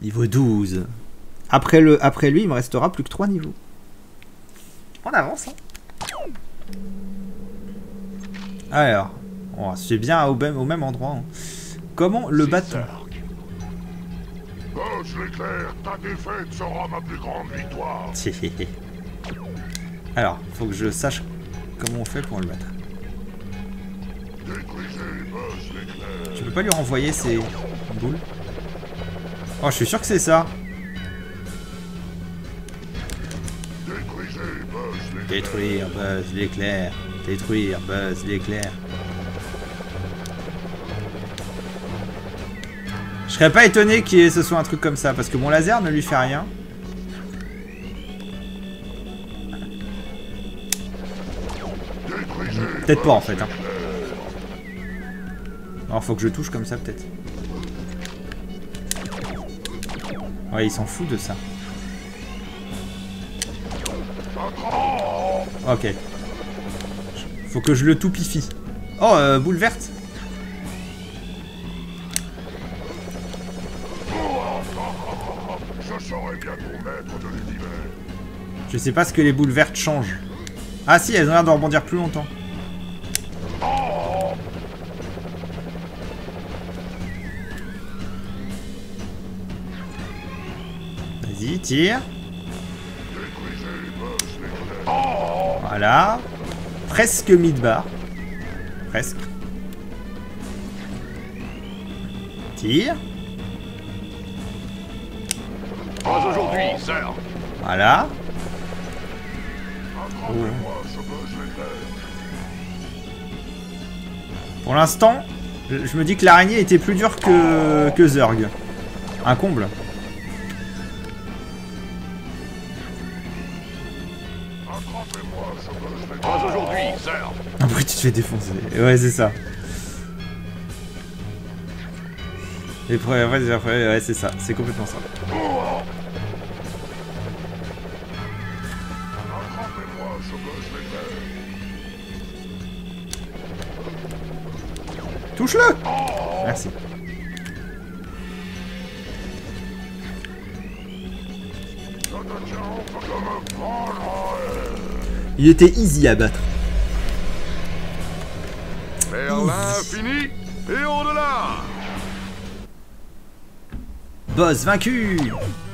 Niveau 12. Après lui, il me restera plus que 3 niveaux. On avance, hein. Alors, oh, c'est bien au même endroit. Hein. Comment le battre? Buzz l'éclair, ta défaite sera ma plus grande victoire. Alors, faut que je sache comment on fait pour le battre. Tu peux pas lui renvoyer ses boules? Oh, je suis sûr que c'est ça. Détruire Buzz l'éclair. Détruire Buzz l'éclair. Je serais pas étonné que ce soit un truc comme ça, parce que mon laser ne lui fait rien. Peut-être pas en fait. Hein. Alors faut que je touche comme ça peut-être. Ouais, il s'en fout de ça. Ok. Faut que je le toupifie. Oh, boule verte. Je sais pas ce que les boules vertes changent. Ah si, elles ont l'air de rebondir plus longtemps. Vas-y, tire. Voilà. Presque mid-bar. Presque. Tire. Pas aujourd'hui, sœur. Voilà. Oh. Pour l'instant, je me dis que l'araignée était plus dure que Zurg. Un comble. Pas aujourd'hui, sœur. Après tu te fais défoncer. Ouais, c'est ça. Et après, ouais, c'est ça. C'est complètement ça. Touche-le! Merci. Il était easy à battre. Vers l'infini et au-delà. Boss vaincu!